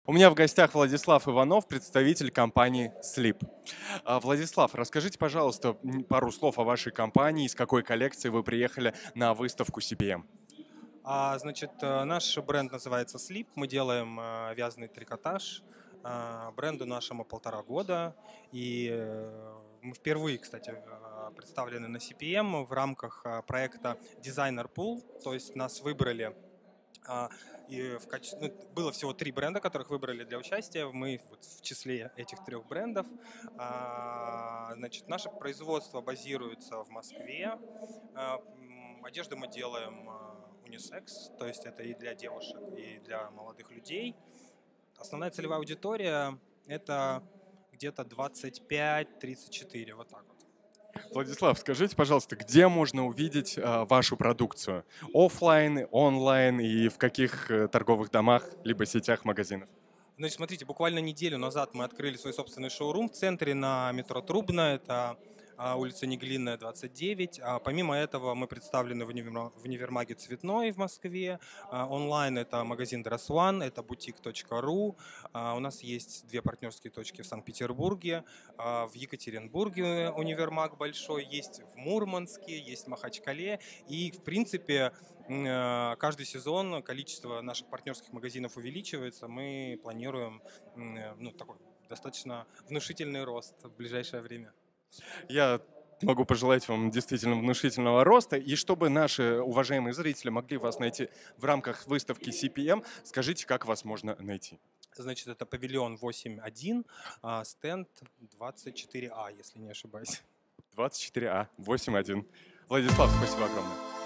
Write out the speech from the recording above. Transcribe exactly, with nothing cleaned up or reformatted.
У меня в гостях Владислав Иванов, представитель компании Sleep. А, Владислав, расскажите, пожалуйста, м, пару слов о вашей компании, из какой коллекции вы приехали на выставку си пи эм. А, значит, э, наш бренд называется Sleep. Мы делаем э, вязаный трикотаж. А, Бренду нашему полтора года. И э, мы впервые, кстати, э, представлены на си пи эм в рамках э, проекта Designer Pool. То есть нас выбрали. а, И в каче- ну, было всего три бренда, которых выбрали для участия. Мы вот в числе этих трех брендов. А, Значит, наше производство базируется в Москве. А, м, Одежду мы делаем а, унисекс, то есть это и для девушек, и для молодых людей. Основная целевая аудитория — это где-то двадцать пять тридцать четыре, вот так вот. Владислав, скажите, пожалуйста, где можно увидеть а, вашу продукцию? Оффлайн, онлайн и в каких э, торговых домах, либо сетях магазинов? Значит, смотрите, буквально неделю назад мы открыли свой собственный шоурум в центре на метро Трубная. Это а, улица Неглинная, двадцать девять. А помимо этого мы представлены в универма- в универмаге «Цветной» в Москве. А, онлайн — это магазин Dress One, это бутик точка ру. А, у нас есть две партнерские точки в Санкт-Петербурге, а, в Екатеринбурге универмаг большой, есть в Мурманске, есть в Махачкале. И, в принципе, М, э, каждый сезон количество наших партнерских магазинов увеличивается. Мы планируем м, э, ну, такой достаточно внушительный рост в ближайшее время. Я могу пожелать вам действительно внушительного роста. И чтобы наши уважаемые зрители могли вас найти в рамках выставки си пи эм, скажите, как вас можно найти? Значит, это павильон восемь один, а стенд двадцать четыре а, если не ошибаюсь. двадцать четыре а восемь один. Владислав, спасибо огромное.